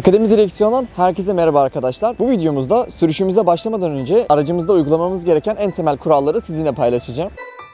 Akademi Direksiyon'dan herkese merhaba arkadaşlar. Bu videomuzda sürüşümüze başlamadan önce aracımızda uygulamamız gereken en temel kuralları sizinle paylaşacağım.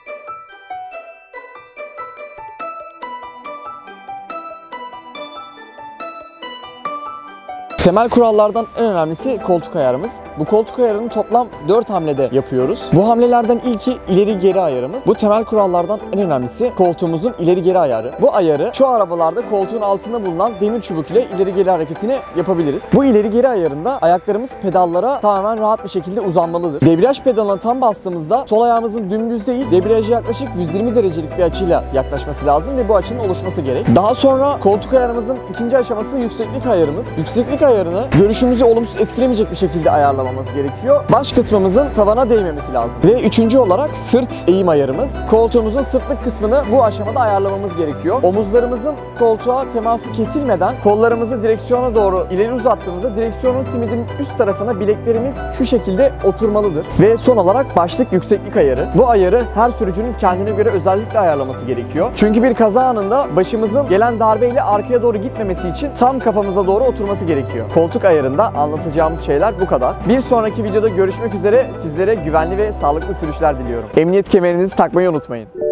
Temel kurallardan en önemlisi koltuk ayarımız. Bu koltuk ayarını toplam 4 hamlede yapıyoruz. Bu hamlelerden ilki ileri geri ayarımız. Bu temel kurallardan en önemlisi koltuğumuzun ileri geri ayarı. Bu ayarı çoğu arabalarda koltuğun altında bulunan demir çubuk ile ileri geri hareketini yapabiliriz. Bu ileri geri ayarında ayaklarımız pedallara tamamen rahat bir şekilde uzanmalıdır. Debriyaj pedalına tam bastığımızda sol ayağımızın dümdüz değil, debriyaja yaklaşık 120 derecelik bir açıyla yaklaşması lazım ve bu açının oluşması gerek. Daha sonra koltuk ayarımızın ikinci aşaması yükseklik ayarımız. Yükseklik ayarını görüşümüzü olumsuz etkilemeyecek bir şekilde ayarlamamız gerekiyor. Baş kısmımızın tavana değmemesi lazım. Ve üçüncü olarak sırt eğim ayarımız. Koltuğumuzun sırtlık kısmını bu aşamada ayarlamamız gerekiyor. Omuzlarımızın koltuğa teması kesilmeden kollarımızı direksiyona doğru ileri uzattığımızda direksiyonun simidinin üst tarafına bileklerimiz şu şekilde oturmalıdır. Ve son olarak başlık yükseklik ayarı. Bu ayarı her sürücünün kendine göre özellikle ayarlaması gerekiyor. Çünkü bir kaza anında başımızın gelen darbeyle arkaya doğru gitmemesi için tam kafamıza doğru oturması gerekiyor. Koltuk ayarında anlatacağımız şeyler bu kadar. Bir sonraki videoda görüşmek üzere. Sizlere güvenli ve sağlıklı sürüşler diliyorum. Emniyet kemerinizi takmayı unutmayın.